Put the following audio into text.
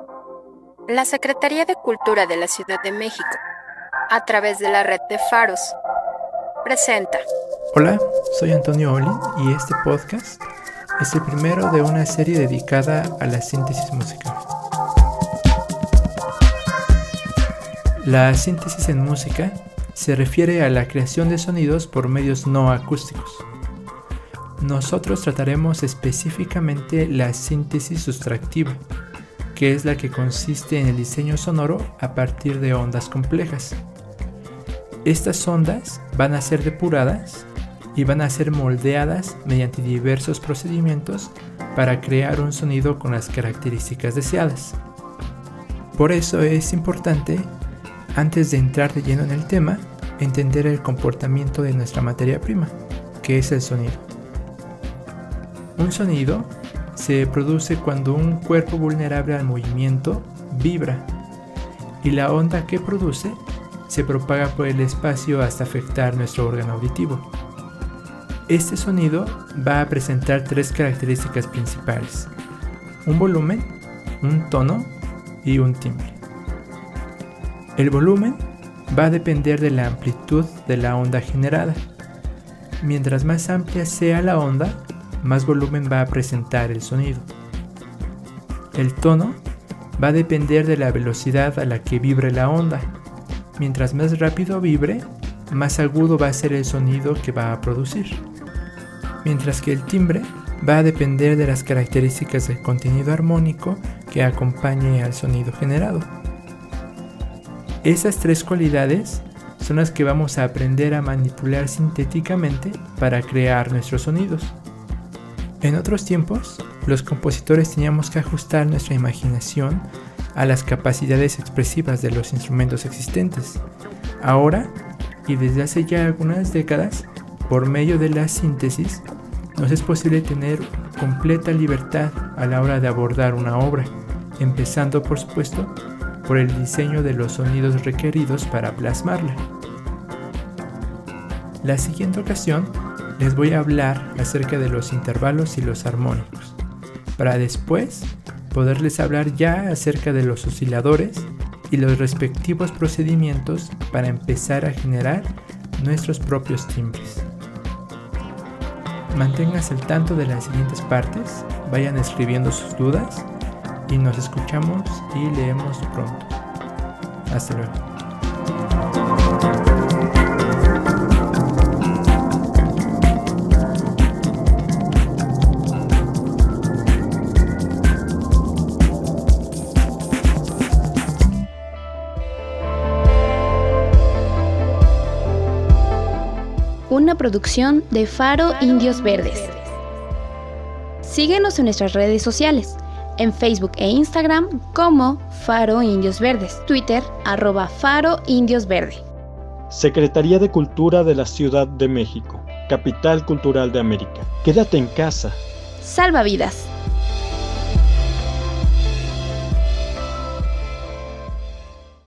La Secretaría de Cultura de la Ciudad de México, a través de la red de faros, presenta. Hola, soy Antonio Olin y este podcast es el primero de una serie dedicada a la síntesis musical. La síntesis en música se refiere a la creación de sonidos por medios no acústicos. Nosotros trataremos específicamente la síntesis sustractiva, que es la que consiste en el diseño sonoro a partir de ondas complejas. Estas ondas van a ser depuradas y van a ser moldeadas mediante diversos procedimientos para crear un sonido con las características deseadas. Por eso es importante, antes de entrar de lleno en el tema, entender el comportamiento de nuestra materia prima, que es el sonido. Un sonido se produce cuando un cuerpo vulnerable al movimiento vibra y la onda que produce se propaga por el espacio hasta afectar nuestro órgano auditivo. Este sonido va a presentar tres características principales: un volumen, un tono y un timbre. El volumen va a depender de la amplitud de la onda generada. Mientras más amplia sea la onda, más volumen va a presentar el sonido. El tono va a depender de la velocidad a la que vibre la onda. Mientras más rápido vibre, más agudo va a ser el sonido que va a producir. Mientras que el timbre va a depender de las características del contenido armónico que acompañe al sonido generado. Esas tres cualidades son las que vamos a aprender a manipular sintéticamente para crear nuestros sonidos. En otros tiempos, los compositores teníamos que ajustar nuestra imaginación a las capacidades expresivas de los instrumentos existentes. Ahora, y desde hace ya algunas décadas, por medio de la síntesis, nos es posible tener completa libertad a la hora de abordar una obra, empezando, por supuesto, por el diseño de los sonidos requeridos para plasmarla. La siguiente ocasión les voy a hablar acerca de los intervalos y los armónicos, para después poderles hablar ya acerca de los osciladores y los respectivos procedimientos para empezar a generar nuestros propios timbres. Manténganse al tanto de las siguientes partes, vayan escribiendo sus dudas y nos escuchamos y leemos pronto. Hasta luego. Una producción de Faro Indios Verdes. Síguenos en nuestras redes sociales, en Facebook e Instagram como Faro Indios Verdes, Twitter @Faro Indios Verde. Secretaría de Cultura de la Ciudad de México, Capital Cultural de América. Quédate en casa. Salva vidas.